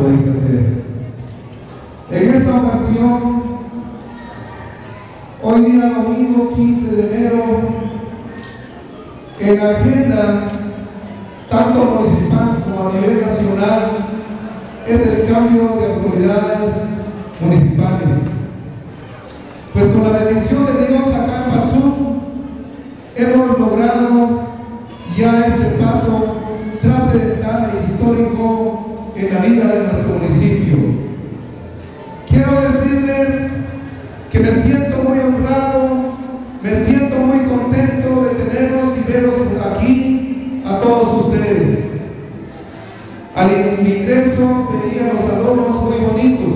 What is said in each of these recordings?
podéis hacer. En esta ocasión, hoy día domingo 15 de enero, en la agenda, tanto municipal como a nivel nacional, es el cambio de autoridades municipales. Pues con la bendición de Dios acá en Patzú, hemos logrado ya este paso trascendental e histórico en la vida de nuestro municipio. Quiero decirles que me siento muy honrado, me siento muy contento de tenerlos y verlos aquí a todos ustedes. Al ingreso veía los adornos muy bonitos.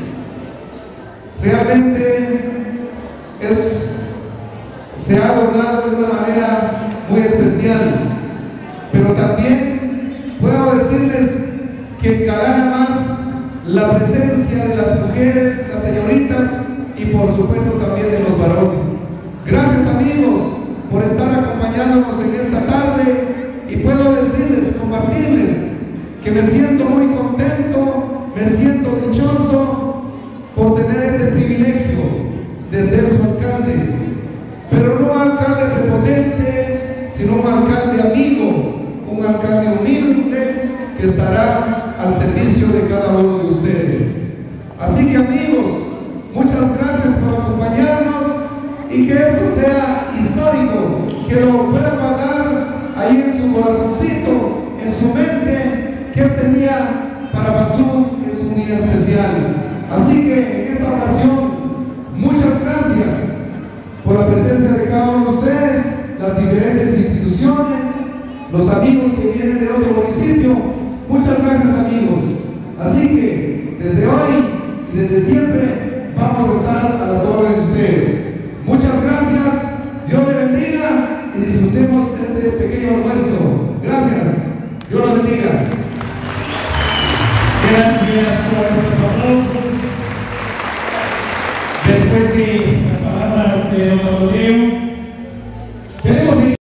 Realmente se ha adornado de una manera muy especial, pero también puedo decirles que engalana más la presencia de las mujeres, las señoritas y por supuesto también de los varones. Gracias amigos por estar acompañándonos en esta tarde, y puedo decirles, compartirles que me siento muy contento, me siento dichoso por tener este privilegio de ser su alcalde, pero no alcalde prepotente, sino un alcalde amigo, un alcalde humilde que estará al servicio de cada uno de ustedes. Así que amigos, muchas gracias por acompañarnos, y que esto sea histórico, que lo pueda guardar ahí en su corazoncito, en su mente, que este día para Patzú es un día especial. Así que en esta ocasión, muchas gracias por la presencia de cada uno de ustedes, las diferentes instituciones, los amigos que vienen de otro municipio. Muchas gracias amigos. Así que desde hoy y desde siempre vamos a estar a las órdenes de ustedes. Muchas gracias, Dios le bendiga y disfrutemos este pequeño almuerzo. Gracias, Dios los bendiga. Gracias por estos aplausos. Después de las palabras de don Leo,